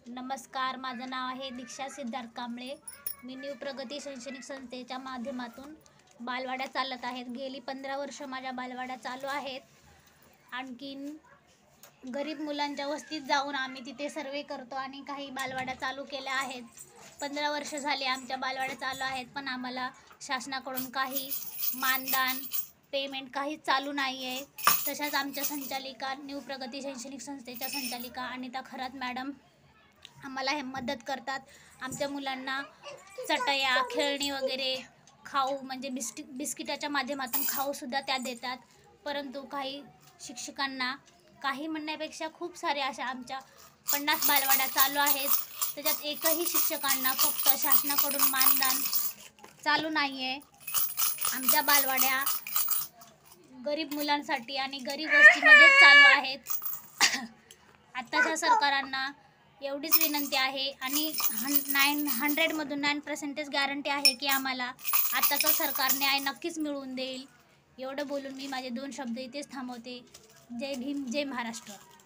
नमस्कार, माझं नाव आहे दीक्षा सिद्धार्थ कांबळे. मी न्यू प्रगती शैक्षणिक संस्थेच्या माध्यमातून बालवाड्या चालत आहेत. गेली 15 वर्ष माझ्या बालवाड्या चालू आहेत. आणखीन गरीब मुलांच्या वस्तीत जाऊन आम्ही तिथे सर्वे करतो आणि काही बालवाड्या चालू केल्या आहेत. 15 वर्ष झाले आमच्या बालवाड्या चालू आहेत, पण आम्हाला शासनाकडून काही मानधन पेमेंट काहीच चालू नाही आहे. तशाच आमच्या संचालिका, न्यू प्रगती शैक्षणिक संस्थेच्या संचालिका अनिता खरात मॅडम आम्हाला हे मदत करतात. आमच्या मुलांना चटया, खेळणी वगैरे, खाऊ म्हणजे बिस्किटाच्या माध्यमातून खाऊसुद्धा त्या देतात. परंतु काही शिक्षकांना, काही म्हणण्यापेक्षा खूप सारे अशा आमच्या 50 बालवाड्या चालू आहेत. त्याच्यात एकही शिक्षकांना फक्त शासनाकडून मानधन चालू नाही आहे. आमच्या बालवाड्या गरीब मुलांसाठी आणि गरीब वस्तीमध्येच चालू आहेत. आत्ताच्या सरकारांना एवढीच विनंती आहे आणि 100मधून 9% गॅरंटी आहे की आम्हाला आत्ताचं सरकार न्याय नक्कीच मिळवून देईल. एवढं बोलून मी माझे 2 शब्द इथेच थांबवते. जय भीम, जय महाराष्ट्र.